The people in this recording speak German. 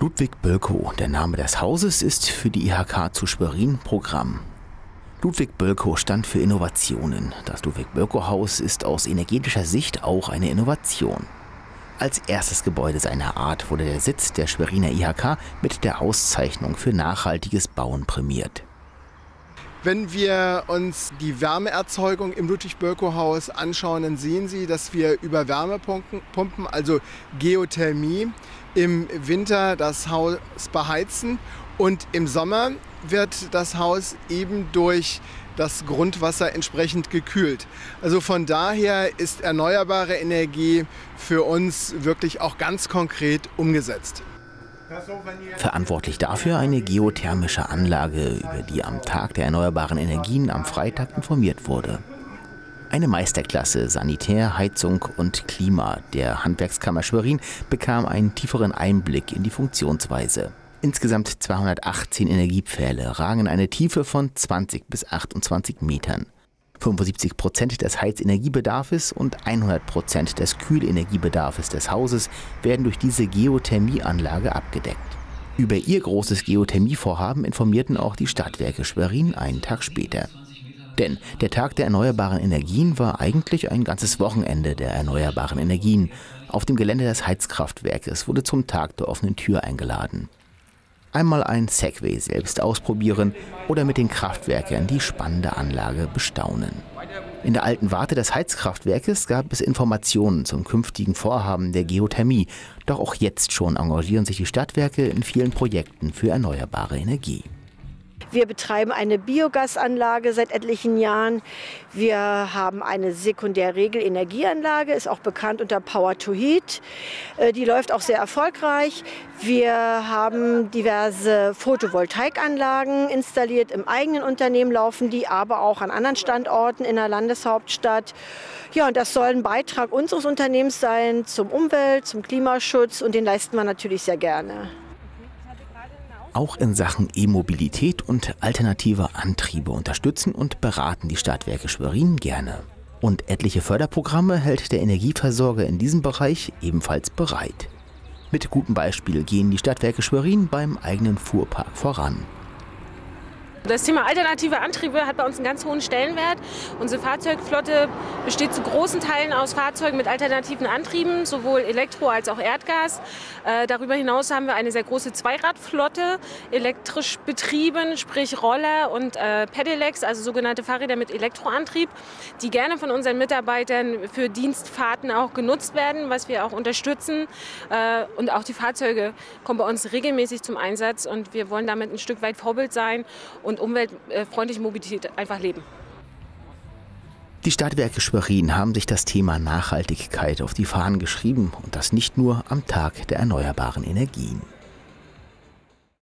Ludwig Bölkow, der Name des Hauses, ist für die IHK zu Schwerin Programm. Ludwig Bölkow stand für Innovationen. Das Ludwig-Bölkow-Haus ist aus energetischer Sicht auch eine Innovation. Als erstes Gebäude seiner Art wurde der Sitz der Schweriner IHK mit der Auszeichnung für nachhaltiges Bauen prämiert. Wenn wir uns die Wärmeerzeugung im Ludwig-Bölkow-Haus anschauen, dann sehen Sie, dass wir über Wärmepumpen, also Geothermie, im Winter das Haus beheizen und im Sommer wird das Haus eben durch das Grundwasser entsprechend gekühlt. Also von daher ist erneuerbare Energie für uns wirklich auch ganz konkret umgesetzt. Verantwortlich dafür eine geothermische Anlage, über die am Tag der erneuerbaren Energien am Freitag informiert wurde. Eine Meisterklasse Sanitär, Heizung und Klima der Handwerkskammer Schwerin bekam einen tieferen Einblick in die Funktionsweise. Insgesamt 218 Energiepfähle ragen in eine Tiefe von 20 bis 28 Metern. 75% des Heizenergiebedarfs und 100% des Kühlenergiebedarfs des Hauses werden durch diese Geothermieanlage abgedeckt. Über ihr großes Geothermievorhaben informierten auch die Stadtwerke Schwerin einen Tag später. Denn der Tag der erneuerbaren Energien war eigentlich ein ganzes Wochenende der erneuerbaren Energien. Auf dem Gelände des Heizkraftwerkes wurde zum Tag der offenen Tür eingeladen. Einmal ein Segway selbst ausprobieren oder mit den Kraftwerkern die spannende Anlage bestaunen. In der alten Warte des Heizkraftwerkes gab es Informationen zum künftigen Vorhaben der Geothermie. Doch auch jetzt schon engagieren sich die Stadtwerke in vielen Projekten für erneuerbare Energie. Wir betreiben eine Biogasanlage seit etlichen Jahren. Wir haben eine Sekundärregelenergieanlage, ist auch bekannt unter Power to Heat. Die läuft auch sehr erfolgreich. Wir haben diverse Photovoltaikanlagen installiert. Im eigenen Unternehmen laufen die, aber auch an anderen Standorten in der Landeshauptstadt. Ja, und das soll ein Beitrag unseres Unternehmens sein zum Umwelt-, zum Klimaschutz und den leisten wir natürlich sehr gerne. Auch in Sachen E-Mobilität und alternative Antriebe unterstützen und beraten die Stadtwerke Schwerin gerne. Und etliche Förderprogramme hält der Energieversorger in diesem Bereich ebenfalls bereit. Mit gutem Beispiel gehen die Stadtwerke Schwerin beim eigenen Fuhrpark voran. Das Thema alternative Antriebe hat bei uns einen ganz hohen Stellenwert. Unsere Fahrzeugflotte besteht zu großen Teilen aus Fahrzeugen mit alternativen Antrieben, sowohl Elektro- als auch Erdgas. Darüber hinaus haben wir eine sehr große Zweiradflotte, elektrisch betrieben, sprich Roller und Pedelecs, also sogenannte Fahrräder mit Elektroantrieb, die gerne von unseren Mitarbeitern für Dienstfahrten auch genutzt werden, was wir auch unterstützen. Und auch die Fahrzeuge kommen bei uns regelmäßig zum Einsatz und wir wollen damit ein Stück weit Vorbild sein und umweltfreundliche Mobilität einfach leben. Die Stadtwerke Schwerin haben sich das Thema Nachhaltigkeit auf die Fahnen geschrieben und das nicht nur am Tag der erneuerbaren Energien.